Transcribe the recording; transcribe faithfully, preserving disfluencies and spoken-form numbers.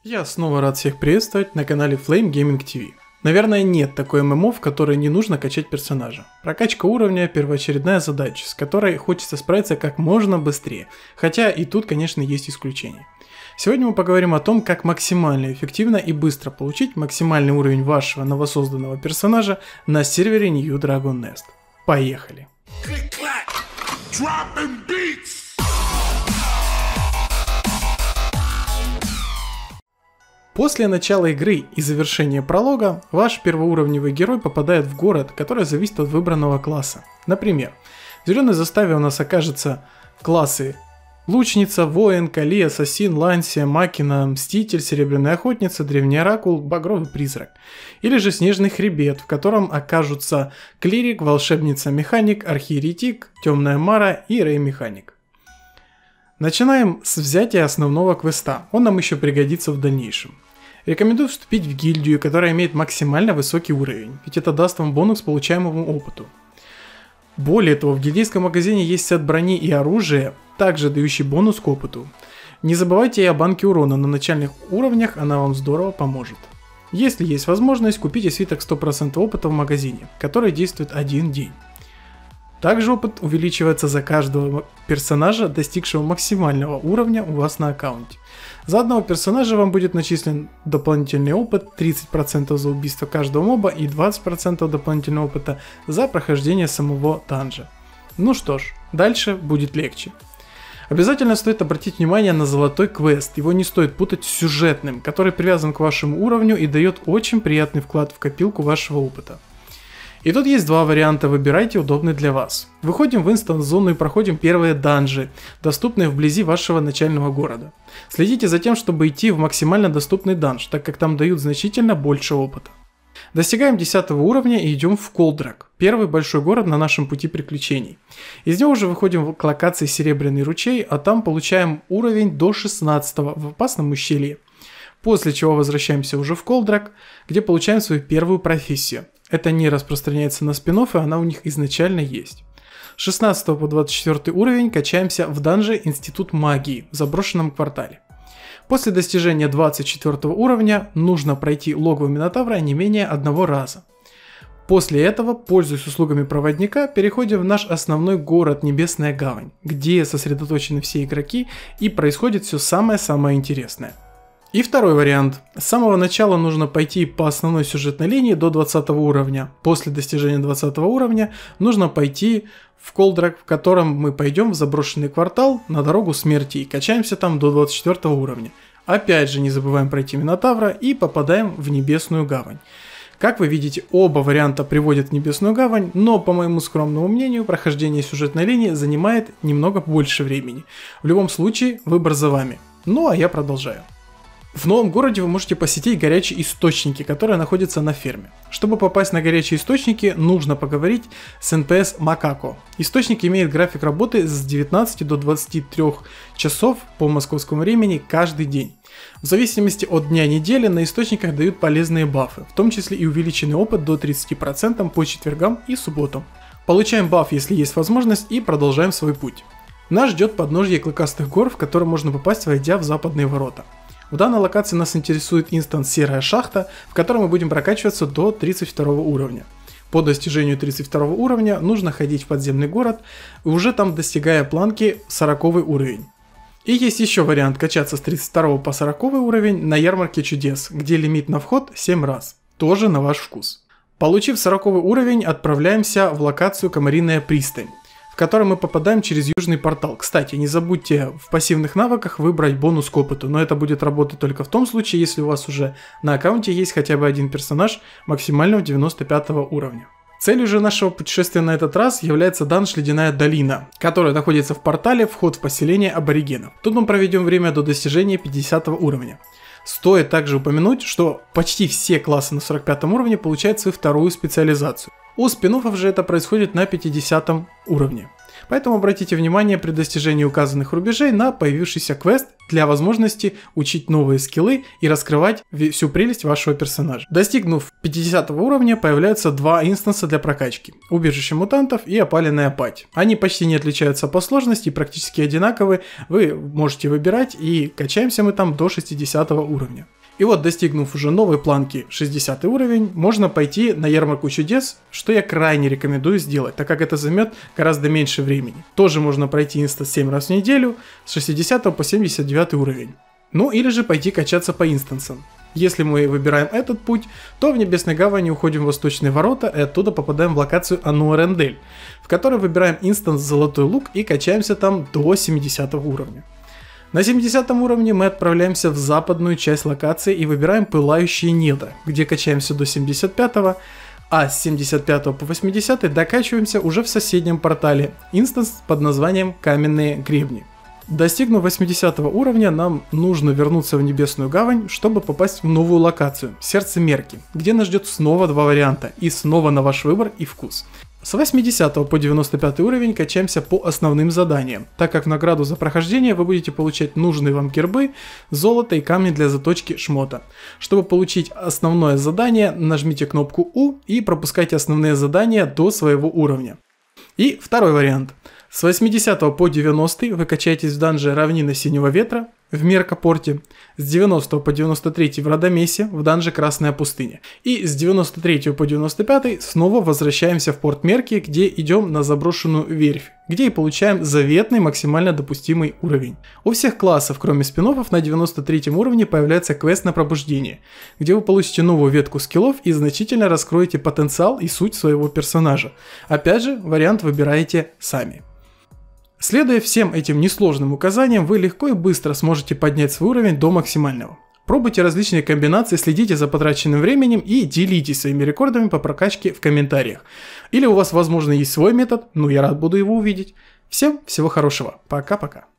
Я снова рад всех приветствовать на канале Flame Gaming ти ви. Наверное, нет такой ММО, в которой не нужно качать персонажа. Прокачка уровня – первоочередная задача, с которой хочется справиться как можно быстрее, хотя и тут, конечно, есть исключения. Сегодня мы поговорим о том, как максимально эффективно и быстро получить максимальный уровень вашего новосозданного персонажа на сервере New Dragon Nest. Поехали! После начала игры и завершения пролога, ваш первоуровневый герой попадает в город, который зависит от выбранного класса. Например, в зеленой заставе у нас окажутся классы Лучница, Воин, Кали, Ассасин, Лансия, Макина, Мститель, Серебряная Охотница, Древний Оракул, Багровый Призрак. Или же Снежный Хребет, в котором окажутся Клирик, Волшебница, Механик, Архиеретик, Темная Мара и Рей Механик. Начинаем с взятия основного квеста, он нам еще пригодится в дальнейшем. Рекомендую вступить в гильдию, которая имеет максимально высокий уровень, ведь это даст вам бонус к получаемому опыту. Более того, в гильдейском магазине есть сет брони и оружия, также дающий бонус к опыту. Не забывайте и о банке урона, на начальных уровнях она вам здорово поможет. Если есть возможность, купите свиток сто процентов опыта в магазине, который действует один день. Также опыт увеличивается за каждого персонажа, достигшего максимального уровня у вас на аккаунте. За одного персонажа вам будет начислен дополнительный опыт, тридцать процентов за убийство каждого моба и двадцать процентов дополнительного опыта за прохождение самого данжа. Ну что ж, дальше будет легче. Обязательно стоит обратить внимание на золотой квест, его не стоит путать с сюжетным, который привязан к вашему уровню и дает очень приятный вклад в копилку вашего опыта. И тут есть два варианта, выбирайте удобный для вас. Выходим в инстанс-зону и проходим первые данжи, доступные вблизи вашего начального города. Следите за тем, чтобы идти в максимально доступный данж, так как там дают значительно больше опыта. Достигаем десятого уровня и идем в Колдрак, первый большой город на нашем пути приключений. Из него уже выходим к локации Серебряный ручей, а там получаем уровень до шестнадцатого в опасном ущелье. После чего возвращаемся уже в Колдрак, где получаем свою первую профессию. Это не распространяется на спин-оффы, она у них изначально есть. С шестнадцатого по двадцать четвёртый уровень качаемся в данже Институт магии в заброшенном квартале. После достижения двадцать четвёртого уровня нужно пройти логово Минотавра не менее одного раза. После этого, пользуясь услугами проводника, переходим в наш основной город Небесная Гавань, где сосредоточены все игроки и происходит все самое-самое интересное. И второй вариант. С самого начала нужно пойти по основной сюжетной линии до двадцатого уровня. После достижения двадцатого уровня нужно пойти в Колдрак, в котором мы пойдем в заброшенный квартал на дорогу смерти и качаемся там до двадцать четвёртого уровня. Опять же не забываем пройти Минотавра и попадаем в Небесную Гавань. Как вы видите, оба варианта приводят в Небесную Гавань, но по моему скромному мнению, прохождение сюжетной линии занимает немного больше времени. В любом случае, выбор за вами. Ну а я продолжаю. В новом городе вы можете посетить горячие источники, которые находятся на ферме. Чтобы попасть на горячие источники, нужно поговорить с эн пи эс Макако. Источник имеет график работы с девятнадцати до двадцати трёх часов по московскому времени каждый день. В зависимости от дня недели на источниках дают полезные бафы, в том числе и увеличенный опыт до тридцати процентов по четвергам и субботам. Получаем баф, если есть возможность, и продолжаем свой путь. Нас ждет подножье Клыкастых гор, в которое можно попасть, войдя в западные ворота. В данной локации нас интересует инстанс Серая Шахта, в котором мы будем прокачиваться до тридцать второго уровня. По достижению тридцать второго уровня нужно ходить в подземный город, уже там достигая планки сороковый уровень. И есть еще вариант качаться с тридцать второго по сороковый уровень на Ярмарке Чудес, где лимит на вход семь раз, тоже на ваш вкус. Получив сороковый уровень, отправляемся в локацию Комариная Пристань, в котором мы попадаем через южный портал. Кстати, не забудьте в пассивных навыках выбрать бонус к опыту, но это будет работать только в том случае, если у вас уже на аккаунте есть хотя бы один персонаж максимального девяносто пятого уровня. Целью же нашего путешествия на этот раз является данж Ледяная долина, которая находится в портале «Вход в поселение аборигенов». Тут мы проведем время до достижения пятидесятого уровня. Стоит также упомянуть, что почти все классы на сорок пятом уровне получают свою вторую специализацию. У спин-оффов же это происходит на пятидесятом уровне. Поэтому обратите внимание при достижении указанных рубежей на появившийся квест для возможности учить новые скиллы и раскрывать всю прелесть вашего персонажа. Достигнув пятидесятого уровня, появляются два инстанса для прокачки – убежище мутантов и опаленная пать. Они почти не отличаются по сложности и практически одинаковы, вы можете выбирать, и качаемся мы там до шестидесятого уровня. И вот, достигнув уже новой планки шестидесятый уровень, можно пойти на ярмарку чудес, что я крайне рекомендую сделать, так как это займет гораздо меньше времени. Тоже можно пройти инстанс семь раз в неделю, с шестидесятого по семьдесят девятый уровень. Ну или же пойти качаться по инстансам. Если мы выбираем этот путь, то в Небесной Гавани уходим в Восточные Ворота и оттуда попадаем в локацию Ануарендель, в которой выбираем инстанс Золотой Лук и качаемся там до семидесятого уровня. На семидесятом уровне мы отправляемся в западную часть локации и выбираем Пылающие Недра, где качаемся до семьдесят пятого, а с семьдесят пятого по восьмидесятый докачиваемся уже в соседнем портале, инстанс под названием Каменные Гребни. Достигнув восьмидесятого уровня, нам нужно вернуться в Небесную Гавань, чтобы попасть в новую локацию, Сердце Мерки, где нас ждет снова два варианта, и снова на ваш выбор и вкус. С восьмидесятого по девяносто пятый уровень качаемся по основным заданиям, так как в награду за прохождение вы будете получать нужные вам гербы, золото и камни для заточки шмота. Чтобы получить основное задание, нажмите кнопку У и пропускайте основные задания до своего уровня. И второй вариант. С восьмидесятого по девяностый вы качаетесь в данже Равнина Синего Ветра в Меркопорте, с девяностого по девяносто третий в Радамесе в данже Красная Пустыня. И с девяносто третьего по девяносто пятый снова возвращаемся в порт Мерки, где идем на заброшенную верфь, где и получаем заветный максимально допустимый уровень. У всех классов, кроме спин-оффов, на девяносто третьем уровне появляется квест на пробуждение, где вы получите новую ветку скиллов и значительно раскроете потенциал и суть своего персонажа. Опять же, вариант выбираете сами. Следуя всем этим несложным указаниям, вы легко и быстро сможете поднять свой уровень до максимального. Пробуйте различные комбинации, следите за потраченным временем и делитесь своими рекордами по прокачке в комментариях. Или у вас, возможно, есть свой метод, но я рад буду его увидеть. Всем всего хорошего. Пока-пока.